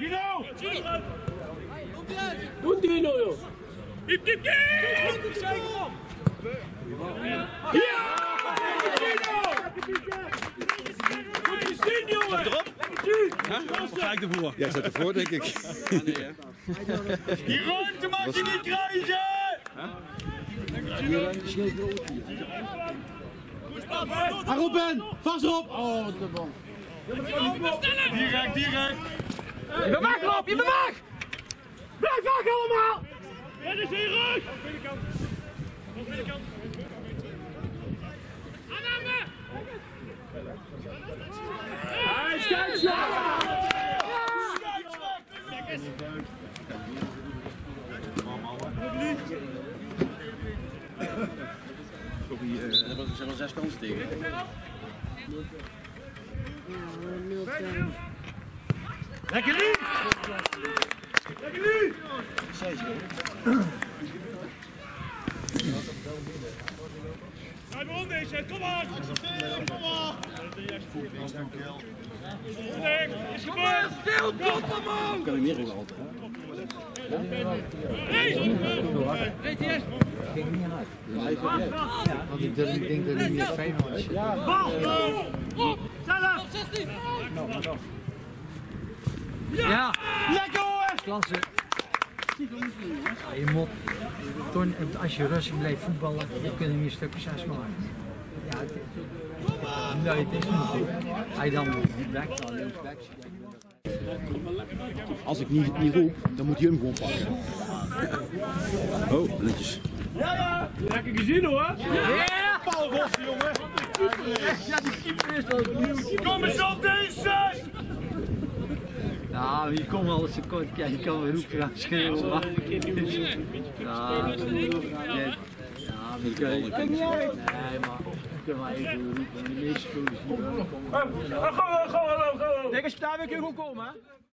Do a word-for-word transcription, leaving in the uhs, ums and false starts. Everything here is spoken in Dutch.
Tino! Goed Tino joh! Kip, kip, kip! Ja! Goed gezien jongen! Zet erop? Huh? Of ga ik ervoor? Jij zet ervoor denk ik. Ah, nee, hè? Die ruimte mag je niet krijgen! Ga op Ben! Vast erop! Oh wat een bal! Direct, direct! Je bent weg Rob! Je bent weg! Blijf weg allemaal! Er is hier rug! Binnenkant! Binnenkant! Aanname! Hij is scheidsrechter! Er zijn wel zes kansen tegen. Lekker nu! Lekker nu! Ga maar om deze, kom maar! Kom maar! Is gebeurd! Stil, kom man! Kan ik meer in altijd. Ging niet hard. Ja, want ik denk, ik denk dat hij meer Feyenoord is. Bal! Zelf! Ja, Lekker hoor! klasse. Ja, je moet, toen, als je rustig blijft voetballen, dan kun je hier stukjes zes maken. Ja, het, nee, het is niet goed. Hij dan weg, dan links weg. Als ik niet, niet roep, dan moet je hem gewoon pakken. Oh, netjes. Ja! Lekker gezien hoor! Ja! Paul Rossen jongen! Ja, die keeper is wel nieuw. Kom eens op deze! Nou, je komt al eens te kort. Kijk, je kan wel roepen gaan schreeuwen. Maar... Ja, ja, maar kun je... Nee, maar je kunt maar even roepen. De meeste spelers hier. Go, go, go, go! Kijk, als je daar weer kunt komen, hè?